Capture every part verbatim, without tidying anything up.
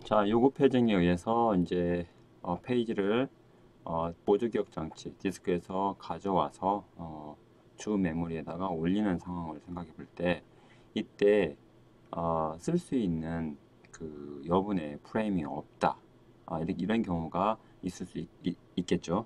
자, 요구 패딩에 의해서 이제 어, 페이지를 어, 보조 기억 장치 디스크에서 가져와서 어, 주 메모리에다가 올리는 상황을 생각해 볼 때, 이때 어, 쓸 수 있는 그 여분의 프레임이 없다. 아, 이렇게 이런 경우가 있을 수 있, 있, 있겠죠.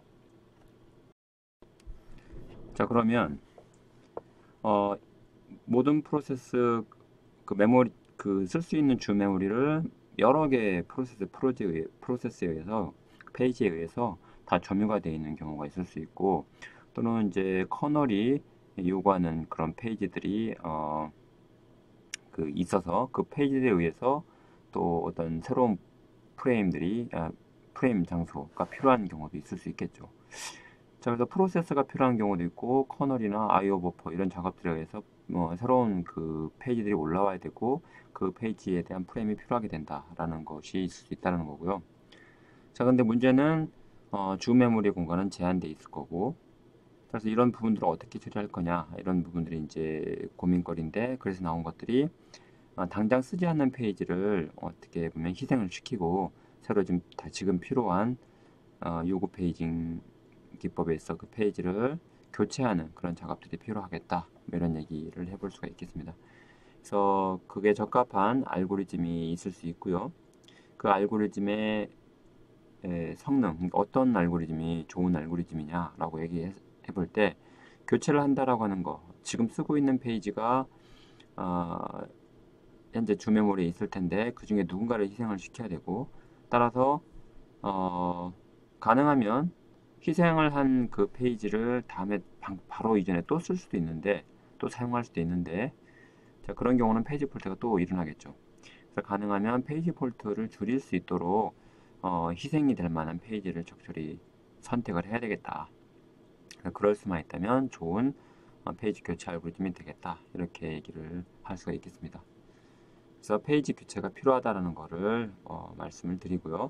자, 그러면 어, 모든 프로세스 그 메모리 그 쓸 수 있는 주 메모리를 여러 개의 프로세스 프로제 프로세스에 의해서 페이지에 의해서 다 점유가 되어 있는 경우가 있을 수 있고, 또는 이제 커널이 요구하는 그런 페이지들이 어, 그 있어서 그 페이지에 의해서 또 어떤 새로운 프레임들이 아, 프레임 장소가 필요한 경우도 있을 수 있겠죠. 자, 그래서 프로세스가 필요한 경우도 있고, 커널이나 아이오 버퍼 이런 작업들에 의해서 뭐 새로운 그 페이지들이 올라와야 되고, 그 페이지에 대한 프레임이 필요하게 된다라는 것이 있을 수 있다는 거고요. 자, 근데 문제는 어, 주 메모리 공간은 제한되어 있을 거고, 그래서 이런 부분들을 어떻게 처리할 거냐, 이런 부분들이 이제 고민거리인데, 그래서 나온 것들이 어, 당장 쓰지 않는 페이지를 어떻게 보면 희생을 시키고, 새로 좀 다 지금 필요한 어, 요구 페이징 기법에서 그 페이지를 교체하는 그런 작업들이 필요하겠다, 뭐 이런 얘기를 해볼 수가 있겠습니다. 그래서 그게 적합한 알고리즘이 있을 수 있고요. 그 알고리즘의 성능, 그러니까 어떤 알고리즘이 좋은 알고리즘이냐라고 얘기해 볼 때, 교체를 한다라고 하는 거, 지금 쓰고 있는 페이지가 어, 현재 주 메모리에 있을 텐데 그 중에 누군가를 희생을 시켜야 되고, 따라서 어, 가능하면 희생을 한 그 페이지를 다음에 바로 이전에 또 쓸 수도 있는데, 또 사용할 수도 있는데, 자, 그런 경우는 페이지 폴트가 또 일어나겠죠. 그래서 가능하면 페이지 폴트를 줄일 수 있도록 어, 희생이 될 만한 페이지를 적절히 선택을 해야 되겠다. 그럴 수만 있다면 좋은 어, 페이지 교체 알고리즘이 되겠다, 이렇게 얘기를 할 수가 있겠습니다. 그래서 페이지 교체가 필요하다는 것을 어, 말씀을 드리고요.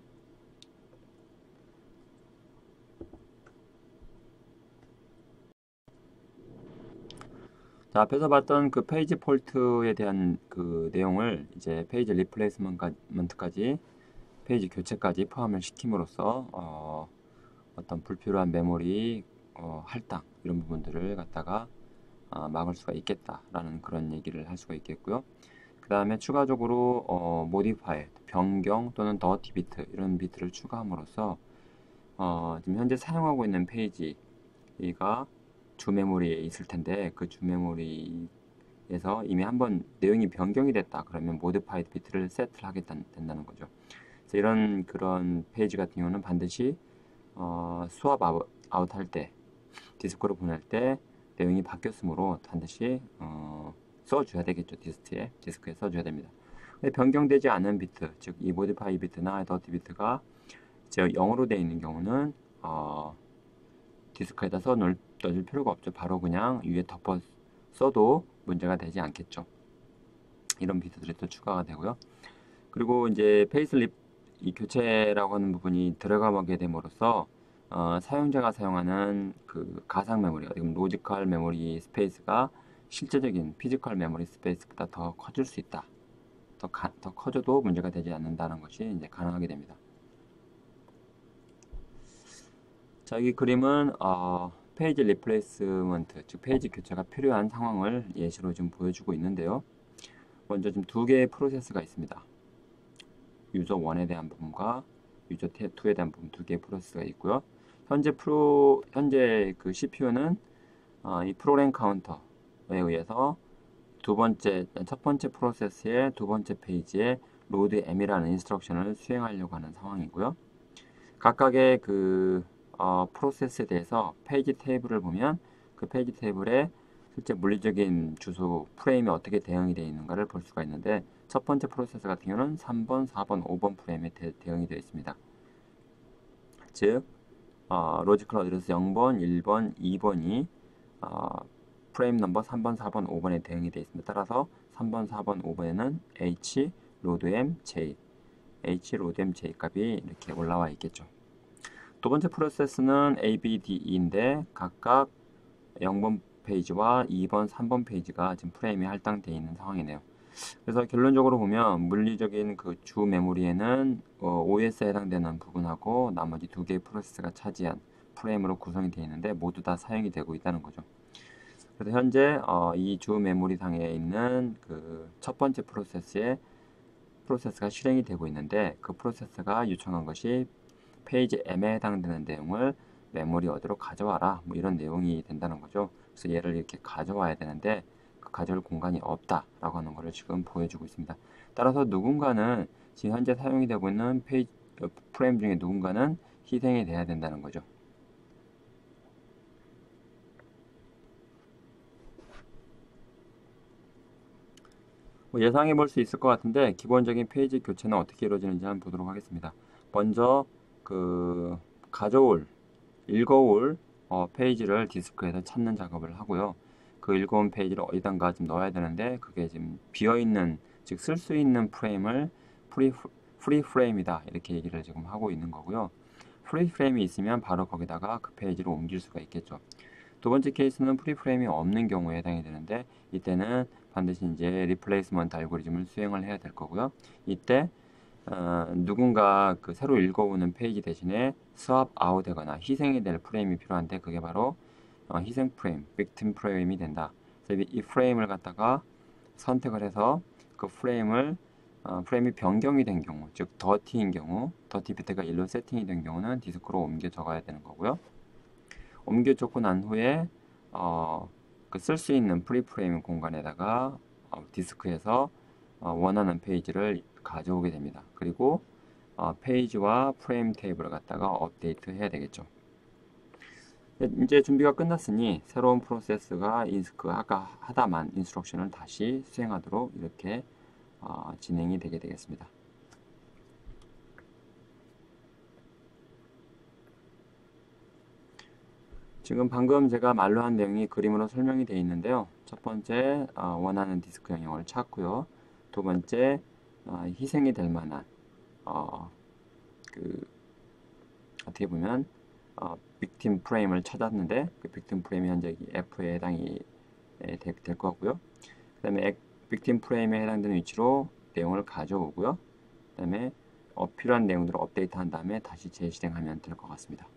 자, 앞에서 봤던 그 페이지 폴트에 대한 그 내용을 이제 페이지 리플레이스먼트까지, 페이지 교체까지 포함을 시킴으로써 어, 어떤 불필요한 메모리 어, 할당 이런 부분들을 갖다가 어, 막을 수가 있겠다라는 그런 얘기를 할 수가 있겠고요. 그 다음에 추가적으로 어, 모디파이, 변경 또는 더티 비트 이런 비트를 추가함으로써 어, 지금 현재 사용하고 있는 페이지가 주 메모리에 있을 텐데, 그 주 메모리에서 이미 한번 내용이 변경이 됐다 그러면 모디파이드 비트를 세트를 하게 된다는 거죠. 그래서 이런 그런 페이지 같은 경우는 반드시 어, 수압 아웃, 아웃 할 때, 디스크로 보낼 때 내용이 바뀌었으므로 반드시 어, 써줘야 되겠죠. 디스크에 디스크에 써줘야 됩니다. 근데 변경되지 않은 비트, 즉 이 모디파이 비트나 더티 비트가 이제 영어로 되어 있는 경우는 어, 디스크에다 써 넣을, 넣을 필요가 없죠. 바로 그냥 위에 덮어 써도 문제가 되지 않겠죠. 이런 비트들이 또 추가가 되고요. 그리고 이제 페이슬립 이 교체라고 하는 부분이 들어가게 됨으로써 어, 사용자가 사용하는 그 가상 메모리, 어디 보면 로지컬 메모리 스페이스가 실제적인 피지컬 메모리 스페이스보다 더 커질 수 있다. 더, 가, 더 커져도 문제가 되지 않는다는 것이 이제 가능하게 됩니다. 자, 이 그림은 어, 페이지 리플레이스먼트, 즉 페이지 교체가 필요한 상황을 예시로 좀 보여주고 있는데요. 먼저 지금 두 개의 프로세스가 있습니다. 유저 일에 대한 부분과 유저 이에 대한 부분, 두 개의 프로세스가 있고요. 현재 프로 현재 그 씨피유는 어, 이 프로그램 카운터에 의해서 두 번째 첫 번째 프로세스의 두 번째 페이지에 로드 m이라는 인스트럭션을 수행하려고 하는 상황이고요. 각각의 그 어, 프로세스에 대해서 페이지 테이블을 보면 그 페이지 테이블에 실제 물리적인 주소 프레임이 어떻게 대응이 되어 있는가를 볼 수가 있는데, 첫 번째 프로세스 같은 경우는 삼 번, 사 번, 오 번 프레임에 대, 응이 되어 있습니다. 즉 어, 로지컬 어드레스 영 번, 일 번, 이 번이 어, 프레임 넘버 삼 번, 사 번, 오 번에 대응이 되어 있습니다. 따라서 삼 번, 사 번, 오 번에는 h 로드 m j h 로드 m j 값이 이렇게 올라와 있겠죠. 두 번째 프로세스는 A, B, D, E인데 각각 영 번 페이지와 이 번, 삼 번 페이지가 지금 프레임이 할당되어 있는 상황이네요. 그래서 결론적으로 보면 물리적인 그 주 메모리에는 어, 오에스에 해당되는 부분하고 나머지 두 개의 프로세스가 차지한 프레임으로 구성이 되어 있는데 모두 다 사용이 되고 있다는 거죠. 그래서 현재 어, 이 주 메모리 상에 있는 그 첫 번째 프로세스의 프로세스가 실행이 되고 있는데 그 프로세스가 요청한 것이 페이지 M에 해당되는 내용을 메모리 어디로 가져와라 뭐 이런 내용이 된다는 거죠. 그래서 얘를 이렇게 가져와야 되는데 그 가져올 공간이 없다라고 하는 것을 지금 보여주고 있습니다. 따라서 누군가는 지금 현재 사용이 되고 있는 페이지 프레임 중에 누군가는 희생이 돼야 된다는 거죠. 뭐 예상해 볼 수 있을 것 같은데 기본적인 페이지 교체는 어떻게 이루어지는지 한번 보도록 하겠습니다. 먼저 그 가져올 읽어올 어, 페이지를 디스크에서 찾는 작업을 하고요. 그 읽어온 페이지를 어디단가 좀 넣어야 되는데 그게 지금 비어있는 즉 쓸 수 있는 프레임을 프리, 프리 프레임이다 이렇게 얘기를 지금 하고 있는 거고요. 프리 프레임이 있으면 바로 거기다가 그 페이지로 옮길 수가 있겠죠. 두 번째 케이스는 프리 프레임이 없는 경우에 해당이 되는데 이때는 반드시 이제 리플레이스먼트 알고리즘을 수행을 해야 될 거고요. 이때 어, 누군가 그 새로 읽어오는 페이지 대신에 스왑 아웃되거나 희생이 될 프레임이 필요한데 그게 바로 어, 희생 프레임, 빅팀 프레임이 된다. 그래서 이 프레임을 갖다가 선택을 해서 그 프레임을 어, 프레임이 변경이 된 경우, 즉 더티인 경우, 더티 비트가 일로 세팅이 된 경우는 디스크로 옮겨 적어야 되는 거고요. 옮겨 적고 난 후에 어, 그 쓸 수 있는 프리 프레임 공간에다가 어, 디스크에서 어, 원하는 페이지를 가져오게 됩니다. 그리고 어, 페이지와 프레임 테이블을 갖다가 업데이트 해야 되겠죠. 이제 준비가 끝났으니 새로운 프로세스가 그 아까 하다만 인스트럭션을 다시 수행하도록 이렇게 어, 진행이 되게 되겠습니다. 지금 방금 제가 말로 한 내용이 그림으로 설명이 되어 있는데요. 첫 번째 어, 원하는 디스크 영역을 찾고요. 두 번째 어, 희생이 될 만한 어, 그 어떻게 보면 어, 빅팀 프레임을 찾았는데 그 빅팀 프레임이 현재 F에 해당이 에, 될, 될 거고요. 그 다음에 빅팀 프레임에 해당되는 위치로 내용을 가져오고요. 그 다음에 어, 필요한 내용들을 업데이트한 다음에 다시 재실행하면 될 것 같습니다.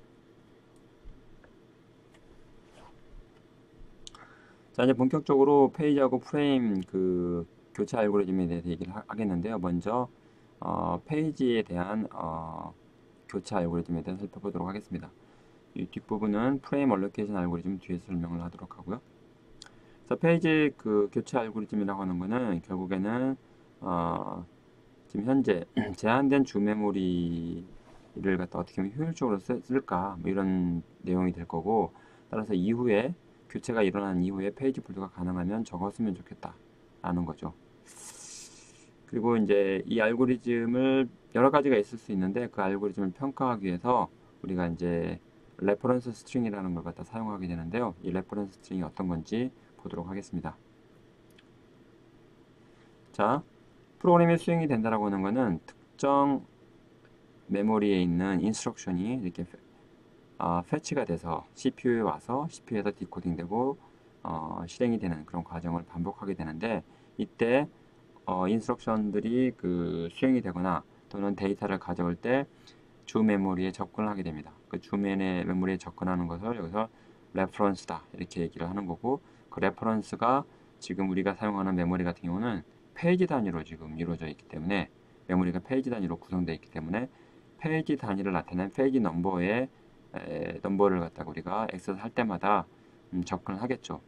자, 이제 본격적으로 페이지하고 프레임 그 교체 알고리즘에 대해서 얘기를 하, 겠는데요. 먼저 어, 페이지에 대한 어, 교체 알고리즘에 대해서 살펴보도록 하겠습니다. 이 뒷부분은 프레임 얼로케이션 알고리즘 뒤에서 설명을 하도록 하고요. 그래서 페이지 그 교체 알고리즘이라고 하는 거는 결국에는 어, 지금 현재 제한된 주 메모리를 갖다 어떻게 하면 효율적으로 쓸까 뭐 이런 내용이 될 거고 따라서 이후에 교체가 일어난 이후에 페이지 분류가 가능하면 적었으면 좋겠다 라는 거죠. 그리고 이제 이 알고리즘을 여러 가지가 있을 수 있는데 그 알고리즘을 평가하기 위해서 우리가 이제 레퍼런스 스트링이라는 걸 갖다 사용하게 되는데요. 이 레퍼런스 스트링이 어떤 건지 보도록 하겠습니다. 자, 프로그램이 수행이 된다라고 하는 것은 특정 메모리에 있는 인스트럭션이 이렇게 어, 패치가 돼서 씨피유에 와서 씨피유에서 디코딩되고 어, 실행이 되는 그런 과정을 반복하게 되는데 이때 어, 인스트럭션들이 그 수행이 되거나 또는 데이터를 가져올 때 주 메모리에 접근을 하게 됩니다. 그 주 메모리에 접근하는 것을 여기서 레퍼런스다 이렇게 얘기를 하는 거고 그 레퍼런스가 지금 우리가 사용하는 메모리 같은 경우는 페이지 단위로 지금 이루어져 있기 때문에 메모리가 페이지 단위로 구성되어 있기 때문에 페이지 단위를 나타내는 페이지 넘버의 에, 넘버를 갖다가 우리가 액세스 할 때마다 음, 접근을 하겠죠.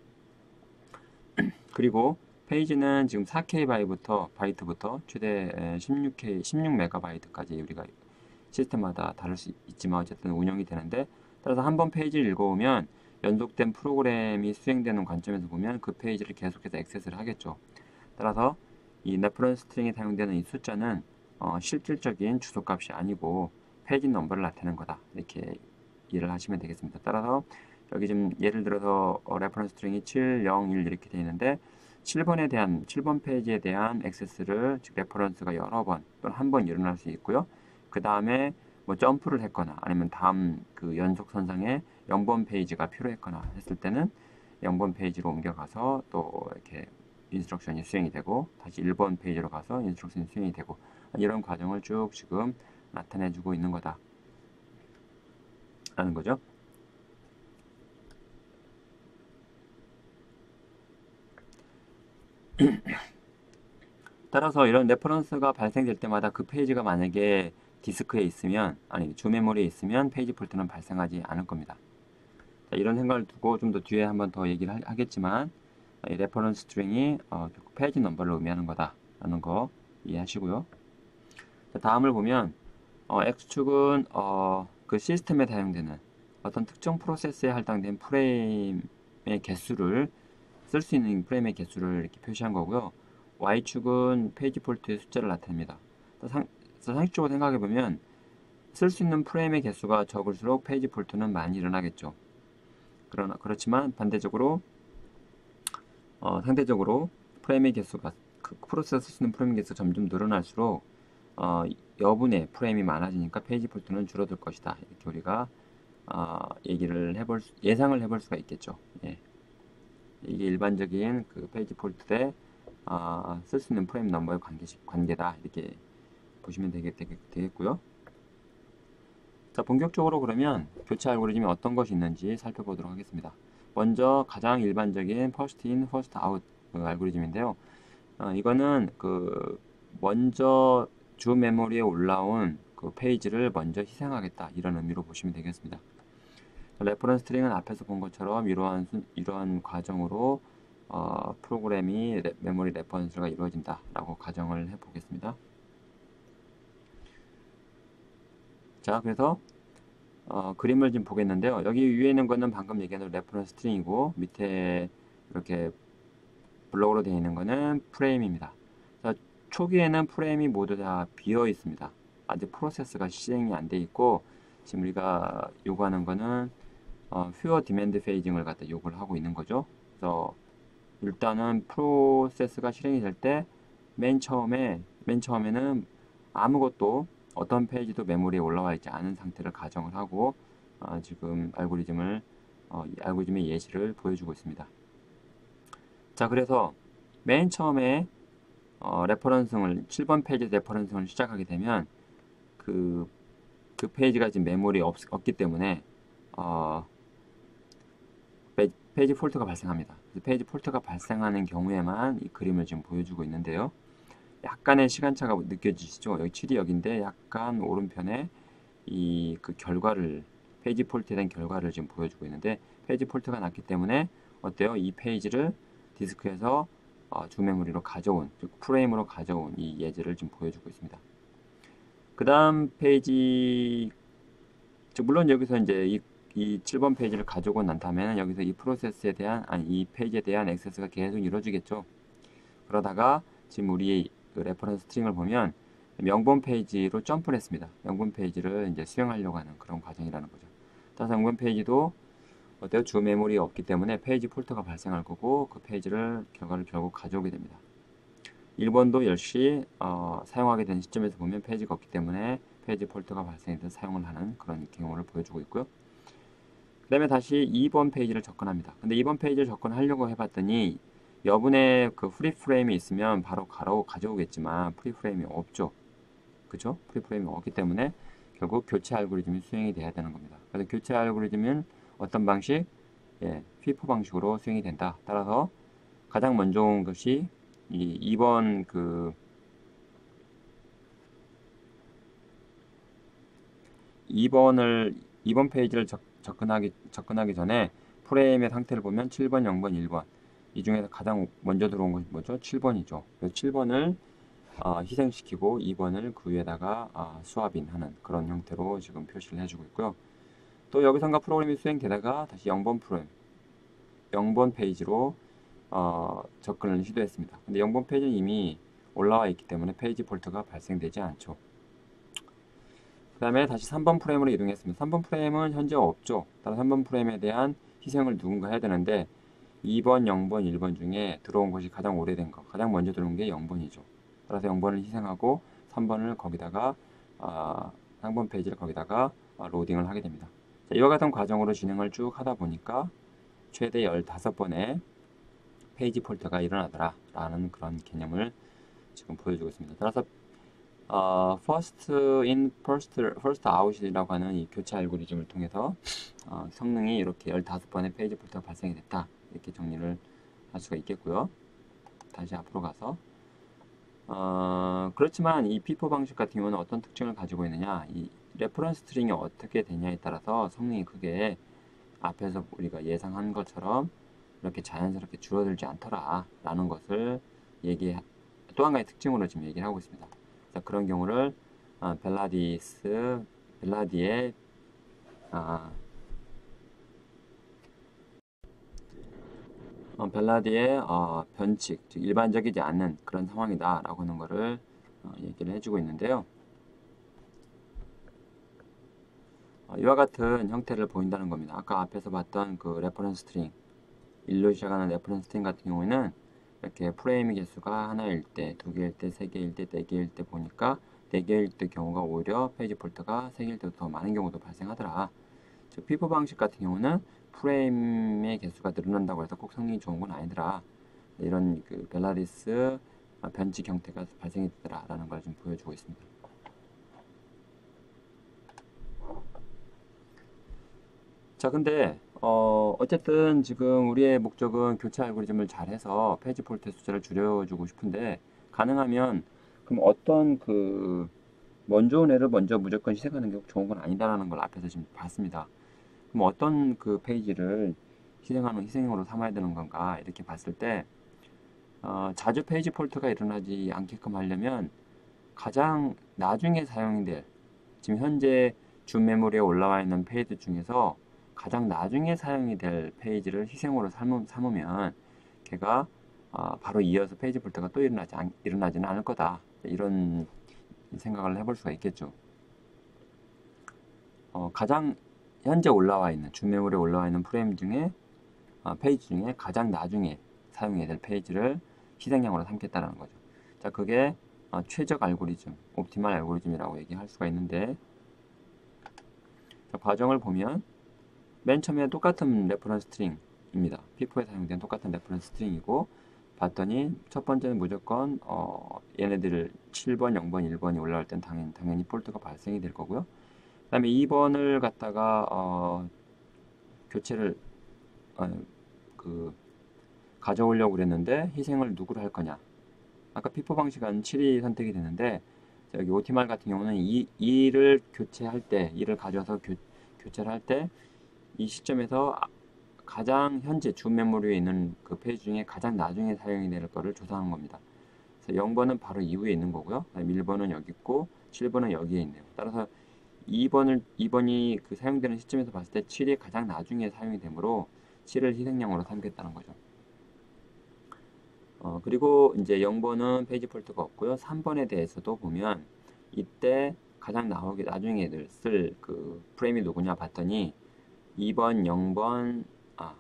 그리고 페이지는 지금 사 케이 바이트부터 바이트부터 최대 십육 케이, 십육 메가바이트까지 우리가 시스템마다 다를 수 있지만 어쨌든 운영이 되는데 따라서 한 번 페이지를 읽어오면 연속된 프로그램이 수행되는 관점에서 보면 그 페이지를 계속해서 액세스를 하겠죠. 따라서 이 레퍼런스 스트링에 사용되는 이 숫자는 어, 실질적인 주소값이 아니고 페이지 넘버를 나타내는 거다 이렇게 이해를 하시면 되겠습니다. 따라서 여기 지금 예를 들어서 어, 레퍼런스 스트링이 칠, 영, 일 이렇게 되어 있는데 칠 번에 대한 칠 번 페이지에 대한 액세스를 즉 레퍼런스가 여러 번 또는 한 번 일어날 수 있고요. 그 다음에 뭐 점프를 했거나 아니면 다음 그 연속선상에 영 번 페이지가 필요했거나 했을 때는 영 번 페이지로 옮겨가서 또 이렇게 인스트럭션이 수행이 되고 다시 일 번 페이지로 가서 인스트럭션이 수행이 되고 이런 과정을 쭉 지금 나타내주고 있는 거다 라는 거죠. 따라서 이런 레퍼런스가 발생될 때마다 그 페이지가 만약에 디스크에 있으면, 아니 주 메모리에 있으면 페이지 폴트는 발생하지 않을 겁니다. 자, 이런 생각을 두고 좀 더 뒤에 한번 더 얘기를 하겠지만 이 레퍼런스 스트링이 어, 페이지 넘버를 의미하는 거다 라는 거 이해하시고요. 자, 다음을 보면 어, X축은 어, 그 시스템에 사용되는 어떤 특정 프로세스에 할당된 프레임의 개수를 쓸 수 있는 프레임의 개수를 이렇게 표시한 거고요. Y축은 페이지 폴트의 숫자를 나타냅니다. 상, 상식적으로 생각해보면 쓸 수 있는 프레임의 개수가 적을수록 페이지 폴트는 많이 일어나겠죠. 그러나 그렇지만 반대적으로 어, 상대적으로 프레임의 개수가 그 프로세스에 쓸 수 있는 프레임 개수가 점점 늘어날수록 어, 여분의 프레임이 많아지니까 페이지 폴트는 줄어들 것이다. 이렇게 우리가 어, 얘기를 해볼 수, 예상을 해볼 수가 있겠죠. 예. 이게 일반적인 그 페이지 폴트에 어, 쓸 수 있는 프레임 넘버의 관계, 관계다. 이렇게 보시면 되겠, 되겠고요. 자, 본격적으로 그러면 교체 알고리즘이 어떤 것이 있는지 살펴보도록 하겠습니다. 먼저 가장 일반적인 first in, first out 그 알고리즘인데요. 어, 이거는 그 먼저 주 메모리에 올라온 그 페이지를 먼저 희생하겠다 이런 의미로 보시면 되겠습니다. 레퍼런스 스트링은 앞에서 본 것처럼 이러한 순, 이러한 과정으로 어, 프로그램이 레, 메모리 레퍼런스가 이루어진다 라고 가정을 해 보겠습니다. 자, 그래서 어, 그림을 좀 보겠는데요. 여기 위에 있는 거는 방금 얘기한 레퍼런스 스트링이고 밑에 이렇게 블록으로 되어 있는 거는 프레임입니다. 자, 초기에는 프레임이 모두 다 비어 있습니다. 아직 프로세스가 실행이 안 돼 있고 지금 우리가 요구하는 거는 어, 퓨어 디맨드 페이징을 갖다 요구를 하고 있는 거죠. 그래서 일단은 프로세스가 실행이 될 때 맨 처음에 맨 처음에는 아무것도 어떤 페이지도 메모리에 올라와 있지 않은 상태를 가정을 하고 어, 지금 알고리즘을 어, 알고리즘의 예시를 보여주고 있습니다. 자, 그래서 맨 처음에 어, 레퍼런스를 칠 번 페이지 레퍼런스를 시작하게 되면 그, 그 페이지가 지금 메모리에 없, 없기 때문에 어, 페이지 폴트가 발생합니다. 페이지 폴트가 발생하는 경우에만 이 그림을 지금 보여주고 있는데요. 약간의 시간차가 느껴지시죠? 여기 칠이 여기인데 약간 오른편에 이 그 결과를 페이지 폴트에 대한 결과를 지금 보여주고 있는데 페이지 폴트가 났기 때문에 어때요? 이 페이지를 디스크에서 어, 주 메모리로 가져온 즉 프레임으로 가져온 이 예제를 지금 보여주고 있습니다. 그 다음 페이지 물론 여기서 이제 이, 이 칠 번 페이지를 가져오고 난 다음에는 여기서 이 프로세스에 대한 아니 이 페이지에 대한 액세스가 계속 이루어지겠죠. 그러다가 지금 우리 그 레퍼런스 스트링을 보면 명본 페이지로 점프를 했습니다. 명본 페이지를 이제 수행하려고 하는 그런 과정이라는 거죠. 따라서 명본 페이지도 어때요? 주 메모리에 없기 때문에 페이지 폴트가 발생할 거고 그 페이지를 결과를 결국 가져오게 됩니다. 일 번도 역시 어, 사용하게 된 시점에서 보면 페이지가 없기 때문에 페이지 폴트가 발생해서 사용을 하는 그런 경우를 보여주고 있고요. 그 다음에 다시 이 번 페이지를 접근합니다. 근데 이 번 페이지를 접근하려고 해봤더니 여분의 그 프리 프레임이 있으면 바로 가로 가져오겠지만 프리 프레임이 없죠. 그죠? 프리 프레임이 없기 때문에 결국 교체 알고리즘이 수행이 돼야 되는 겁니다. 그래서 교체 알고리즘은 어떤 방식? 예, 피포 방식으로 수행이 된다. 따라서 가장 먼저 온 것이 이 이 번 그 이 번을 이 번 페이지를 접, 접근하기 접근하기 전에 프레임의 상태를 보면 칠 번, 영 번, 일 번 이 중에서 가장 먼저 들어온 것이 뭐죠? 칠 번이죠. 그래서 칠 번을 어, 희생시키고 이 번을 그 위에다가 어, 수합인하는 그런 형태로 지금 표시를 해주고 있고요. 또 여기선가 프로그램이 수행되다가 다시 영 번 프로그램, 영 번 페이지로 어, 접근을 시도했습니다. 근데 영 번 페이지는 이미 올라와 있기 때문에 페이지 폴트가 발생되지 않죠. 그 다음에 다시 삼 번 프레임으로 이동했습니다. 삼 번 프레임은 현재 없죠. 따라서 삼 번 프레임에 대한 희생을 누군가 해야 되는데 이 번, 영 번, 일 번 중에 들어온 것이 가장 오래된 거, 가장 먼저 들어온 게 영 번이죠. 따라서 영 번을 희생하고 삼 번을 거기다가 어, 삼 번 페이지를 거기다가 어, 로딩을 하게 됩니다. 자, 이와 같은 과정으로 진행을 쭉 하다 보니까 최대 십오 번의 페이지 폴트가 일어나더라 라는 그런 개념을 지금 보여주고 있습니다. 따라서 어, first in, first, first out이라고 하는 이 교체 알고리즘을 통해서 어, 성능이 이렇게 열다섯 번의 페이지 폴터가 발생이 됐다. 이렇게 정리를 할 수가 있겠고요. 다시 앞으로 가서 어, 그렇지만 이 피포 방식 같은 경우는 어떤 특징을 가지고 있느냐, 이 레퍼런스 스트링이 어떻게 되냐에 따라서 성능이 크게 앞에서 우리가 예상한 것처럼 이렇게 자연스럽게 줄어들지 않더라 라는 것을 얘기, 또 한 가지 특징으로 지금 얘기를 하고 있습니다. 자, 그런 경우를 어, 벨라디스, 벨라디의 아, 어, 벨라디의 어, 변칙, 즉 일반적이지 않는 그런 상황이다 라고 하는 것을 어, 얘기를 해주고 있는데요. 어, 이와 같은 형태를 보인다는 겁니다. 아까 앞에서 봤던 그 레퍼런스 스트링, 일로 시작하는 레퍼런스 스트링 같은 경우에는 이렇게 프레임 개수가 하나일 때, 두 개일 때, 세 개일 때, 네 개일 때 보니까 네 개일 때 경우가 오히려 페이지 폴터가 세 개일 때도 더 많은 경우도 발생하더라. 즉 피포 방식 같은 경우는 프레임의 개수가 늘어난다고 해서 꼭 성능이 좋은 건 아니더라. 이런 그 벨라디스 변칙 형태가 발생이 되더라라는 걸 좀 보여주고 있습니다. 자, 근데 어, 어쨌든 지금 우리의 목적은 교체 알고리즘을 잘해서 페이지 폴트 숫자를 줄여주고 싶은데 가능하면 그럼 어떤 그 먼저 온 애를 먼저 무조건 희생하는 게 좋은 건 아니다라는 걸 앞에서 지금 봤습니다. 그럼 어떤 그 페이지를 희생하는 희생으로 삼아야 되는 건가 이렇게 봤을 때 어, 자주 페이지 폴트가 일어나지 않게끔 하려면 가장 나중에 사용이 될 지금 현재 주 메모리에 올라와 있는 페이지 중에서 가장 나중에 사용이 될 페이지를 희생으로 삼으, 삼으면 걔가 어, 바로 이어서 페이지 폴트가 또 일어나지 않, 일어나지는 않을 거다. 이런 생각을 해볼 수가 있겠죠. 어, 가장 현재 올라와 있는 주 메모리에 올라와 있는 프레임 중에 어, 페이지 중에 가장 나중에 사용해야 될 페이지를 희생양으로 삼겠다는 거죠. 자, 그게 어, 최적 알고리즘, 옵티멀 알고리즘이라고 얘기할 수가 있는데 자, 과정을 보면 맨 처음에 똑같은 레퍼런스 스트링입니다. 피포에 사용된 똑같은 레퍼런스 스트링이고 봤더니 첫 번째는 무조건 어, 얘네들 칠 번, 영 번, 일 번이 올라올 땐 당연히, 당연히 폴트가 발생이 될 거고요. 그 다음에 이 번을 갖다가 어, 교체를 어, 그 가져오려고 그랬는데 희생을 누구로 할 거냐. 아까 피포 방식은 칠이 선택이 되는데 여기 오티말 같은 경우는 이, 이를 교체할 때, 이를 가져와서 교, 교체를 할 때 이 시점에서 가장 현재 주 메모리에 있는 그 페이지 중에 가장 나중에 사용이 될 거를 조사하는 겁니다. 그래서 영 번은 바로 이후에 있는 거고요. 일 번은 여기 있고 칠 번은 여기에 있네요. 따라서 이 번을 이 번이 그 사용되는 시점에서 봤을 때 칠이 가장 나중에 사용이 되므로 칠을 희생양으로 삼겠다는 거죠. 어, 그리고 이제 영 번은 페이지 폴트가 없고요. 삼 번에 대해서도 보면 이때 가장 나오게 나중에 쓸 그 프레임이 누구냐 봤더니 이 번, 영 번, 아,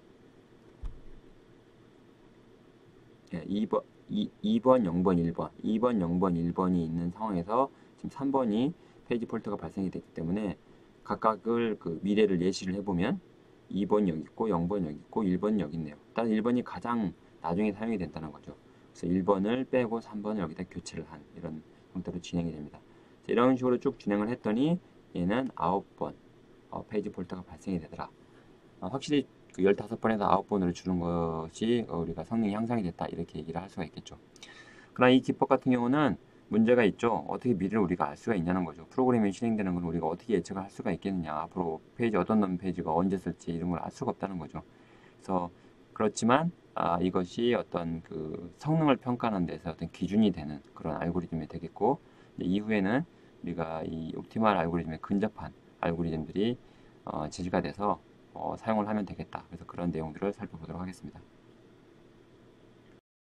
예, 이 번, 이, 이 번, 영 번, 일 번, 이 번, 영 번, 일 번이 있는 상황에서 지금 삼 번이 페이지 폴트가 발생이 됐기 때문에 각각을 그 미래를 예시를 해보면 이 번 여기 있고 영 번 여기 있고 일 번 여기 있네요. 따라 일 번이 가장 나중에 사용이 된다는 거죠. 그래서 일 번을 빼고 삼 번을 여기다 교체를 한 이런 형태로 진행이 됩니다. 이런 식으로 쭉 진행을 했더니 얘는 아홉 번 어, 페이지 폴트가 발생이 되더라. 어, 확실히 그 열다섯 번에서 아홉 번으로 줄은 것이 어, 우리가 성능이 향상이 됐다 이렇게 얘기를 할 수가 있겠죠. 그러나 이 기법 같은 경우는 문제가 있죠. 어떻게 미래를 우리가 알 수가 있냐는 거죠. 프로그램이 실행되는 건 우리가 어떻게 예측을 할 수가 있겠느냐. 앞으로 페이지 어떤 놈 페이지가 언제 쓸지 이런 걸 알 수가 없다는 거죠. 그래서 그렇지만 아, 이것이 어떤 그 성능을 평가하는 데서 어떤 기준이 되는 그런 알고리즘이 되겠고 이후에는 우리가 이 옵티멀 알고리즘에 근접한 알고리즘들이 어, 제시가 돼서 어, 사용을 하면 되겠다. 그래서 그런 내용들을 살펴보도록 하겠습니다.